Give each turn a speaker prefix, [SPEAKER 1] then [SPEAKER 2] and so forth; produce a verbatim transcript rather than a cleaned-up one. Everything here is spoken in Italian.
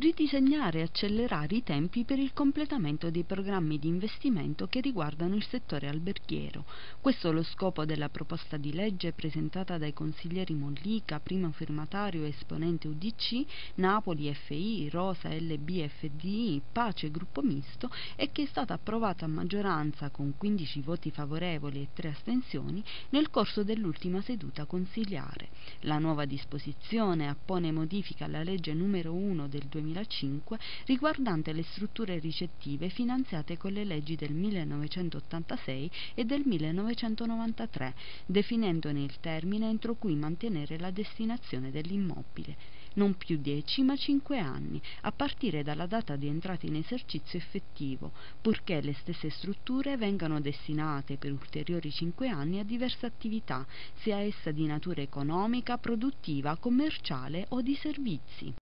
[SPEAKER 1] ridisegnare e accelerare i tempi per il completamento dei programmi di investimento che riguardano il settore alberghiero. Questo è lo scopo della proposta di legge presentata dai consiglieri Mollica, primo firmatario e esponente U D C, Napoli F I, Rosa L B F D I, Pace Gruppo Misto, e che è stata approvata a maggioranza con quindici voti favorevoli e tre astensioni nel corso dell'ultima seduta consiliare. La nuova disposizione appone modifica alla legge numero uno del duemilacinque riguardante le strutture ricettive finanziate con le leggi del millenovecentottantasei e del millenovecentonovantatré, definendone il termine entro cui mantenere la destinazione dell'immobile. Non più dieci ma cinque anni, a partire dalla data di entrata in esercizio effettivo, purché le stesse strutture vengano destinate per ulteriori cinque anni a diverse attività, sia essa di natura economica, produttiva, commerciale o di servizi.